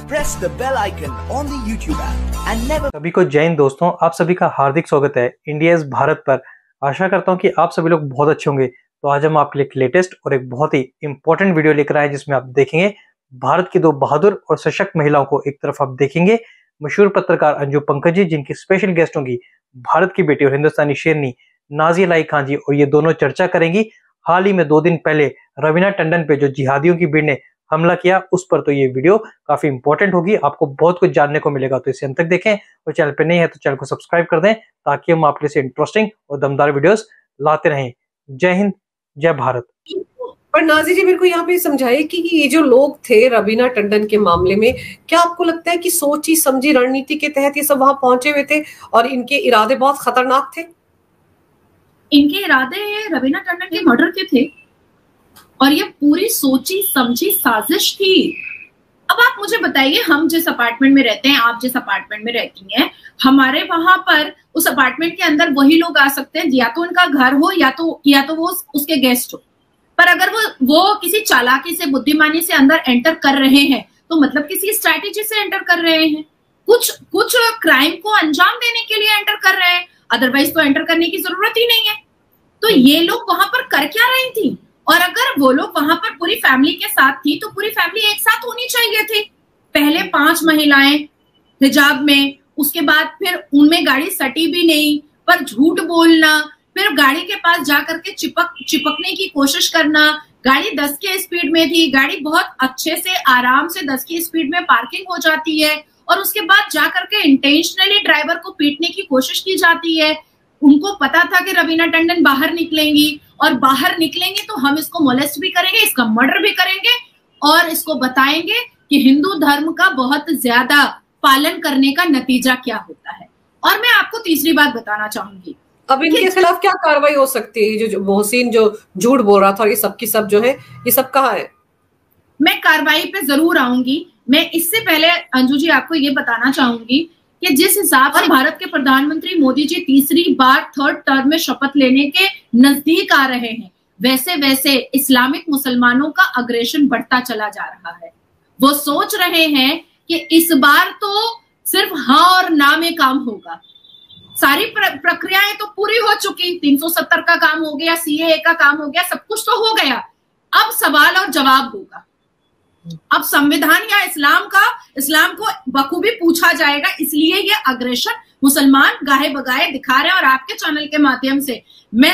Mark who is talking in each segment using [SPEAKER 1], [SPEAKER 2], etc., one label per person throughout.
[SPEAKER 1] press the bell icon on the YouTube app and never।
[SPEAKER 2] सभी को जय हिंद दोस्तों, आप सभी का हार्दिक स्वागत है इंडिया इज भारत पर। आशा करता हूं कि आप सभी लोग बहुत अच्छे होंगे। तो आज हम आपके लिए एक लेटेस्ट और एक बहुत ही इंपॉर्टेंट वीडियो लेकर आए जिसमें आप देखेंगे भारत की दो बहादुर और सशक्त महिलाओं को। एक तरफ आप देखेंगे मशहूर पत्रकार अंजू पंकज जी, जिनकी स्पेशल गेस्ट होंगी भारत की बेटी और हिंदुस्तानी शेरनी नाज़िया इलाही खान जी, और ये दोनों चर्चा करेंगी हाल ही में 2 दिन पहले रवीना टंडन पे जो जिहादियों की भीड़ ने हमला किया उस पर। तो ये वीडियो काफी इंपॉर्टेंट होगी, आपको बहुत कुछ जानने को मिलेगा। तो इसे अंत तक देखें और चैनल पे नहीं है तो चैनल को सब्सक्राइब कर दें ताकि हम आपके लिए इंटरेस्टिंग और दमदार वीडियोस लाते रहें। जय हिंद, जय भारत।
[SPEAKER 3] पर नाज़ी जी, मेरे को यहाँ पे समझाइए कि ये जो लोग थे रवीना टंडन के मामले में, क्या आपको लगता है कि सोची समझी रणनीति के तहत ये सब वहां पहुंचे हुए थे और इनके इरादे बहुत खतरनाक थे?
[SPEAKER 4] इनके इरादे रवीना टंडन के मर्डर के थे और ये पूरी सोची समझी साजिश थी। अब आप मुझे बताइए, हम जिस अपार्टमेंट में रहते हैं, आप जिस अपार्टमेंट में रहती हैं, हमारे वहां पर उस अपार्टमेंट के अंदर वही लोग आ सकते हैं या तो उनका घर हो या तो वो उसके गेस्ट हो। पर अगर वो किसी चालाकी से, बुद्धिमानी से अंदर एंटर कर रहे हैं तो मतलब किसी स्ट्रैटेजी से एंटर कर रहे हैं, कुछ क्राइम को अंजाम देने के लिए एंटर कर रहे हैं, अदरवाइज तो एंटर करने की जरूरत ही नहीं है। तो ये लोग वहां पर कर क्या रही थी? और अगर वो लोग वहां पर पूरी फैमिली के साथ थी तो पूरी फैमिली एक साथ होनी चाहिए थी। पहले 5 महिलाएं हिजाब में, उसके बाद फिर उनमें गाड़ी सटी भी नहीं, पर झूठ बोलना, फिर गाड़ी के पास जाकर के चिपकने की कोशिश करना। गाड़ी 10 के स्पीड में थी, गाड़ी बहुत अच्छे से आराम से 10 की स्पीड में पार्किंग हो जाती है और उसके बाद जाकर के इंटेंशनली ड्राइवर को पीटने की कोशिश की जाती है। उनको पता था कि रवीना टंडन बाहर निकलेंगी और बाहर निकलेंगे तो हम इसको मोलेस्ट भी करेंगे, इसका मर्डर भी करेंगे और इसको बताएंगे कि हिंदू धर्म का बहुत ज्यादा पालन करने का नतीजा क्या होता है। और मैं आपको तीसरी बात बताना चाहूंगी,
[SPEAKER 3] अब इनके खिलाफ क्या कार्रवाई हो सकती है? जो मोहसिन जो झूठ बोल रहा था, ये सब की सब जो है, ये सब कहाँ है?
[SPEAKER 4] मैं कार्रवाई पे जरूर आऊंगी। मैं इससे पहले अंजू जी आपको ये बताना चाहूंगी कि जिस हिसाब से भारत के प्रधानमंत्री मोदी जी तीसरी बार 3rd टर्म में शपथ लेने के नजदीक आ रहे हैं, वैसे वैसे इस्लामिक मुसलमानों का अग्रेशन बढ़ता चला जा रहा है। वो सोच रहे हैं कि इस बार तो सिर्फ हाँ और ना में काम होगा। सारी प्रक्रियाएं तो पूरी हो चुकी, 370 का काम हो गया, CAA का काम हो गया, सब कुछ तो हो गया। अब सवाल और जवाब होगा। अब संविधान या इस्लाम को बखूबी पूछा जाएगा। इसलिए ये अग्रेशन मुसलमान गाहे बगाए दिखा रहे हैं। और आपके चैनल के माध्यम से मैं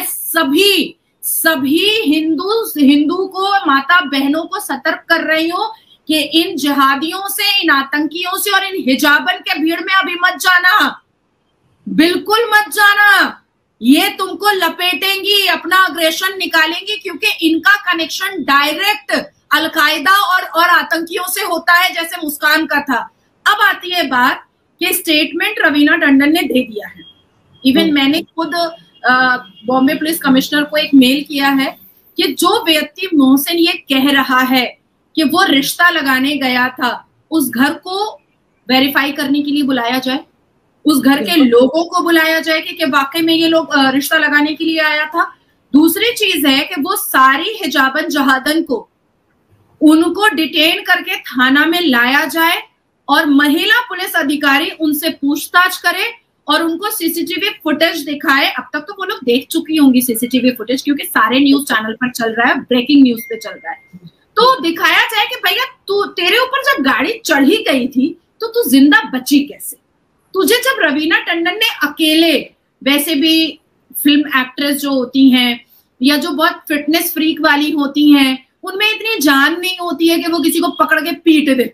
[SPEAKER 4] सभी हिंदू को, माता बहनों को सतर्क कर रही हूं कि इन जिहादियों से, इन आतंकियों से और इन हिजाबन के भीड़ में अभी मत जाना, बिल्कुल मत जाना। ये तुमको लपेटेंगी, अपना अग्रेशन निकालेंगी, क्योंकि इनका कनेक्शन डायरेक्ट अलकायदा और आतंकियों से होता है, जैसे मुस्कान का था। अब आती है बात कि स्टेटमेंट रवीना टंडन ने दे दिया है। इवन मैंने खुद बॉम्बे पुलिस कमिश्नर को एक मेल किया है कि जो व्यक्ति मोहसिन ये कह रहा है कि वो रिश्ता लगाने गया था, उस घर को वेरीफाई करने के लिए बुलाया जाए, उस घर के लोगों को बुलाया जाए कि वाकई में ये लोग रिश्ता लगाने के लिए आया था। दूसरी चीज है कि वो सारी हिजाबन जहादन को, उनको डिटेन करके थाना में लाया जाए और महिला पुलिस अधिकारी उनसे पूछताछ करे और उनको सीसीटीवी फुटेज दिखाए। अब तक तो वो लोग देख चुकी होंगी सीसीटीवी फुटेज, क्योंकि सारे न्यूज चैनल पर चल रहा है, ब्रेकिंग न्यूज पे चल रहा है। तो दिखाया जाए कि भैया तेरे ऊपर जब गाड़ी चढ़ी गई थी तो तू जिंदा बची कैसे? तुझे जब रवीना टंडन ने अकेले, वैसे भी फिल्म एक्ट्रेस जो होती हैं या जो बहुत फिटनेस फ्रीक वाली होती हैं, उनमें इतनी जान नहीं होती है कि वो किसी को पकड़ के पीट दे।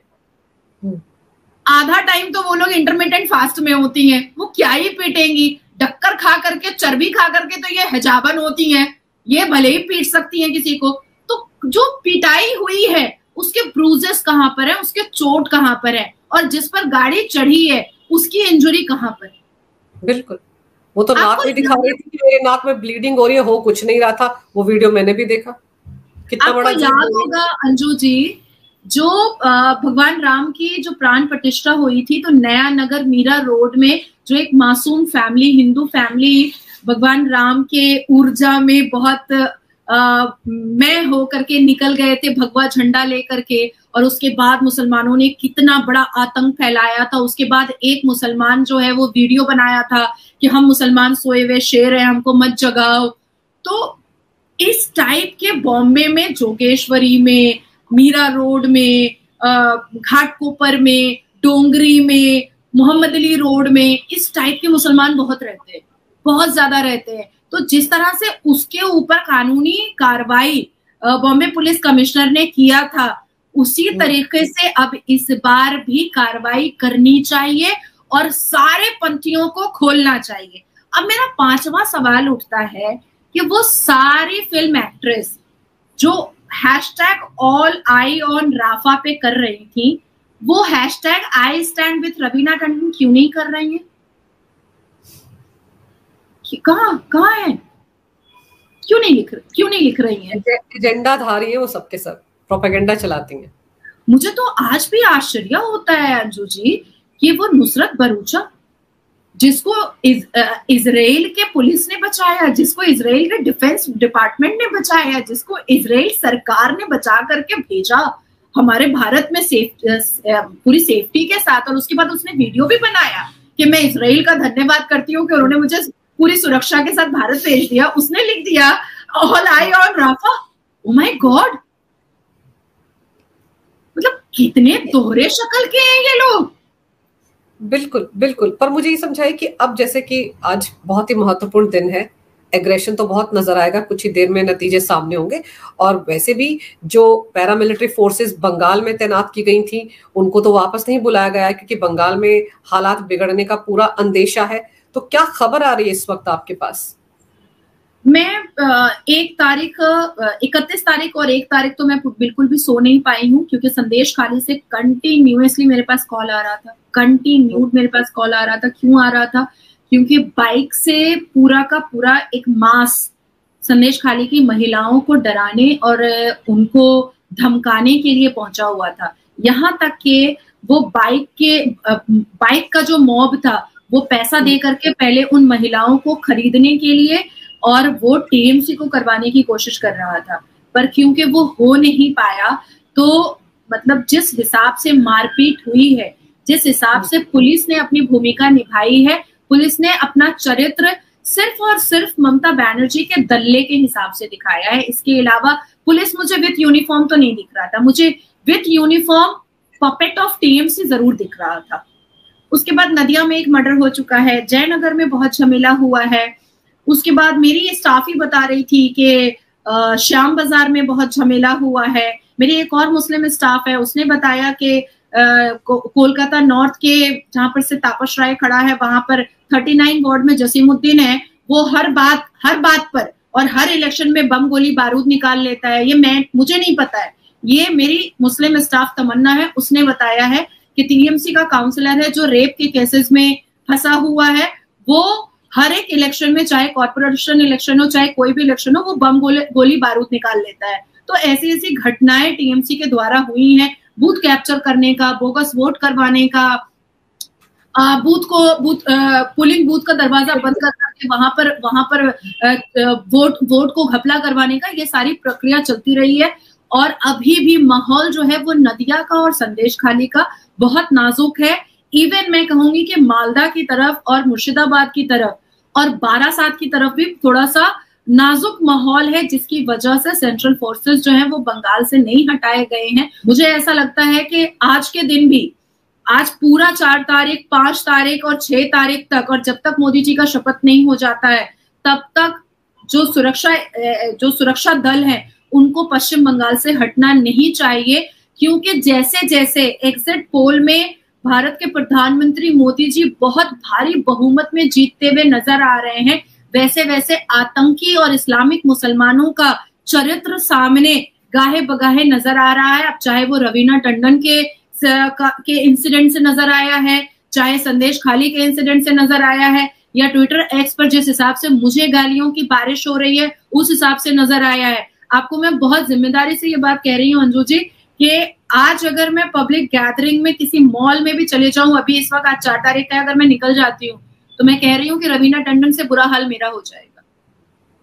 [SPEAKER 4] आधा टाइम तो वो लोग इंटरमिटेंट फास्ट में होती हैं, वो क्या ही पीटेंगी। डक्कर खा करके, चर्बी खा करके तो ये हिजाबन होती हैं, ये भले ही पीट सकती हैं किसी को। तो जो पिटाई हुई है उसके ब्रूजेस कहाँ पर है, उसके चोट कहाँ पर है, और जिस पर गाड़ी चढ़ी है उसकी इंजुरी कहाँ पर है?
[SPEAKER 3] बिल्कुल, वो तो नाक में दिखा रही थी कि मेरे नाक में ब्लीडिंग हो रही है, हो कुछ नहीं रहा था। वो वीडियो मैंने भी देखा। कितना बड़ा
[SPEAKER 4] याद होगा अंजू जी, जो भगवान राम की जो प्राण प्रतिष्ठा हुई थी, तो नया नगर मीरा रोड में जो एक मासूम फैमिली, हिंदू फैमिली, भगवान राम के ऊर्जा में बहुत मैं हो करके निकल गए थे भगवा झंडा लेकर के, और उसके बाद मुसलमानों ने कितना बड़ा आतंक फैलाया था। उसके बाद एक मुसलमान जो है वो वीडियो बनाया था कि हम मुसलमान सोए हुए शेर हैं, हमको मत जगाओ। तो इस टाइप के बॉम्बे में, जोगेश्वरी में, मीरा रोड में, घाटकोपर में, डोंगरी में, मोहम्मद अली रोड में, इस टाइप के मुसलमान बहुत रहते हैं, बहुत ज्यादा रहते हैं। तो जिस तरह से उसके ऊपर कानूनी कार्रवाई बॉम्बे पुलिस कमिश्नर ने किया था, उसी तरीके से अब इस बार भी कार्रवाई करनी चाहिए और सारे पंथियों को खोलना चाहिए। अब मेरा 5वां सवाल उठता है कि वो सारी फिल्म एक्ट्रेस जो #AllEyeOnRafah पे कर रही थी, वो #IStandWithRaveena टंडन क्यों नहीं कर रही है? कहाँ है? क्यों नहीं लिख रही है?
[SPEAKER 3] एजेंडा धारी है वो, सबके सब प्रोपेगेंडा चलाती हैं।
[SPEAKER 4] मुझे तो आज भी आश्चर्य होता है अंजू जी कि वो नुसरत भरूचा, जिसको इजराइल के पुलिस ने बचाया, जिसको इजराइल के डिफेंस डिपार्टमेंट ने बचाया, जिसको इजराइल सरकार ने बचा करके भेजा हमारे भारत में पूरी सेफ्टी के साथ, और उसके बाद उसने वीडियो भी बनाया कि मैं इजराइल का धन्यवाद करती हूँ कि उन्होंने मुझे पूरी सुरक्षा के साथ भारत भेज दिया। उसने लिख दिया all eye on Rafah. Oh my god, मतलब कितने दोहरे शक्ल के हैं ये लोग।
[SPEAKER 3] बिल्कुल बिल्कुल। पर मुझे ये समझाइए कि अब जैसे कि आज बहुत ही महत्वपूर्ण दिन है, एग्रेशन तो बहुत नजर आएगा, कुछ ही देर में नतीजे सामने होंगे। और वैसे भी जो पैरामिलिट्री फोर्सेस बंगाल में तैनात की गई थी, उनको तो वापस नहीं बुलाया गया है, क्योंकि बंगाल में हालात बिगड़ने का पूरा अंदेशा है। तो क्या खबर आ रही है इस वक्त आपके पास?
[SPEAKER 4] मैं 31 तारीख और 1 तारीख तो मैं बिल्कुल भी सो नहीं पाई हूँ, क्योंकि संदेश खाली से कंटिन्यूअसली मेरे पास कॉल आ रहा था, क्यों आ रहा था? क्योंकि बाइक से पूरा का पूरा एक मास संदेश खाली की महिलाओं को डराने और उनको धमकाने के लिए पहुंचा हुआ था। यहाँ तक कि वो बाइक का जो मॉब था, वो पैसा दे करके पहले उन महिलाओं को खरीदने के लिए और वो टीएमसी को करवाने की कोशिश कर रहा था। पर क्योंकि वो हो नहीं पाया, तो मतलब जिस हिसाब से मारपीट हुई है, जिस हिसाब से पुलिस ने अपनी भूमिका निभाई है, पुलिस ने अपना चरित्र सिर्फ और सिर्फ ममता बनर्जी के दल्ले के हिसाब से दिखाया है। इसके अलावा पुलिस मुझे विथ यूनिफॉर्म तो नहीं दिख रहा था, मुझे with uniform puppet of TMC जरूर दिख रहा था। उसके बाद नदिया में एक मर्डर हो चुका है, जयनगर में बहुत झमेला हुआ है। उसके बाद मेरी स्टाफ ही बता रही थी कि श्याम बाजार में बहुत झमेला हुआ है। मेरी एक और मुस्लिम स्टाफ है, उसने बताया कि कोलकाता नॉर्थ के जहां पर से तापस राय खड़ा है, वहां पर 39 वार्ड में जसीमुद्दीन है, वो हर बात पर और हर इलेक्शन में बम गोली बारूद निकाल लेता है। ये मुझे नहीं पता है, ये मेरी मुस्लिम स्टाफ तमन्ना है, उसने बताया है कि टीएमसी का काउंसलर है जो रेप के केसेस में फंसा हुआ है, वो हर एक इलेक्शन में, चाहे कॉर्पोरेशन इलेक्शन हो चाहे कोई भी इलेक्शन हो, वो बम गोली बारूद निकाल लेता है। तो ऐसी ऐसी घटनाएं टीएमसी के द्वारा हुई हैं, बूथ कैप्चर करने का, बोगस वोट करवाने का, पोलिंग बूथ का दरवाजा बंद करके वहां पर वोट को घपला करवाने का, ये सारी प्रक्रिया चलती रही है। और अभी भी माहौल जो है वो नदिया का और संदेश खाली का बहुत नाजुक है। इवन मैं कहूंगी कि मालदा की तरफ और मुर्शिदाबाद की तरफ और बारासात की तरफ भी थोड़ा सा नाजुक माहौल है, जिसकी वजह से सेंट्रल फोर्सेस जो हैं वो बंगाल से नहीं हटाए गए हैं। मुझे ऐसा लगता है कि आज के दिन भी, आज पूरा 4 तारीख, 5 तारीख और 6 तारीख तक, और जब तक मोदी जी का शपथ नहीं हो जाता है, तब तक जो सुरक्षा दल है उनको पश्चिम बंगाल से हटना नहीं चाहिए। क्योंकि जैसे जैसे एग्जिट पोल में भारत के प्रधानमंत्री मोदी जी बहुत भारी बहुमत में जीतते हुए नजर आ रहे हैं, वैसे वैसे आतंकी और इस्लामिक मुसलमानों का चरित्र सामने गाहे बगाहे नजर आ रहा है। अब चाहे वो रवीना टंडन के इंसिडेंट से नजर आया है, चाहे संदेश खाली के इंसिडेंट से नजर आया है, या ट्विटर एक्स पर जिस हिसाब से मुझे गालियों की बारिश हो रही है उस हिसाब से नजर आया है। आपको मैं बहुत जिम्मेदारी से ये बात कह रही हूँ अंजू जी, कि आज अगर मैं पब्लिक गैदरिंग में किसी मॉल में भी चले जाऊं, अभी इस वक्त आज 4 तारीख है, अगर मैं निकल जाती हूँ, तो मैं कह रही हूँ कि रवीना टंडन से बुरा हाल मेरा हो जाएगा।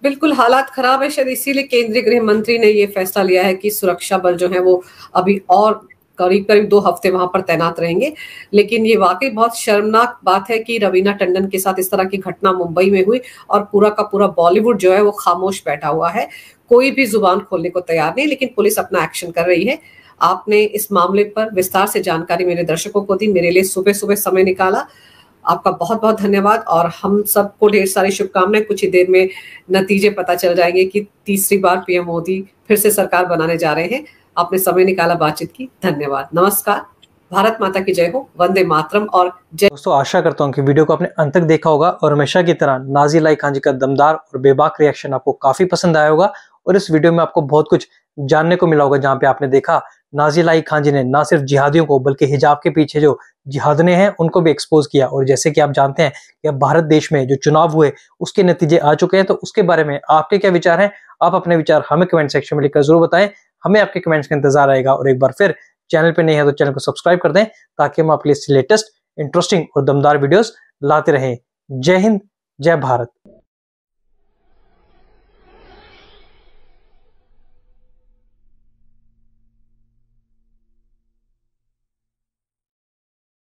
[SPEAKER 3] बिल्कुल हालात खराब है, शायद इसीलिए केंद्रीय गृह मंत्री ने ये फैसला लिया है कि सुरक्षा बल जो है वो अभी और करीब करीब 2 हफ्ते वहां पर तैनात रहेंगे। लेकिन ये वाकई बहुत शर्मनाक बात है कि रवीना टंडन के साथ इस तरह की घटना मुंबई में हुई और पूरा का पूरा बॉलीवुड जो है वो खामोश बैठा हुआ है, कोई भी जुबान खोलने को तैयार नहीं। लेकिन पुलिस अपना एक्शन कर रही है। आपने इस मामले पर विस्तार से जानकारी मेरे दर्शकों को दी, मेरे लिए सुबह सुबह समय निकाला, आपका बहुत बहुत धन्यवाद। और हम सबको ढेर सारी शुभकामनाएं। कुछ ही देर में नतीजे पता चल जाएंगे कि तीसरी बार पीएम मोदी फिर से सरकार बनाने जा रहे हैं। आपने समय निकाला बातचीत की, धन्यवाद। नमस्कार, भारत माता की जय हो, वंदे मातरम और जय।
[SPEAKER 2] दोस्तों आशा करता हूँ कि वीडियो को आपने अंत तक देखा होगा और हमेशा की तरह नाज़िर इलाही खान जी का दमदार और बेबाक रिएक्शन आपको काफी पसंद आया होगा। और इस वीडियो में आपको बहुत कुछ जानने को मिला होगा, जहाँ पे आपने देखा नाज़िर इलाही खान जी ने ना सिर्फ जिहादियों को बल्कि हिजाब के पीछे जो जिहादने हैं उनको भी एक्सपोज किया। और जैसे कि आप जानते हैं कि अब भारत देश में जो चुनाव हुए उसके नतीजे आ चुके हैं, तो उसके बारे में आपके क्या विचार हैं? आप अपने विचार हमें कमेंट सेक्शन में लिखकर जरूर बताएं। हमें आपके कमेंट्स का इंतजार रहेगा। और एक बार फिर चैनल पे नहीं है तो चैनल को सब्सक्राइब कर दें, ताकि हम आपके लिए लेटेस्ट, इंटरेस्टिंग और दमदार वीडियोस लाते रहें। जय हिंद, जय भारत।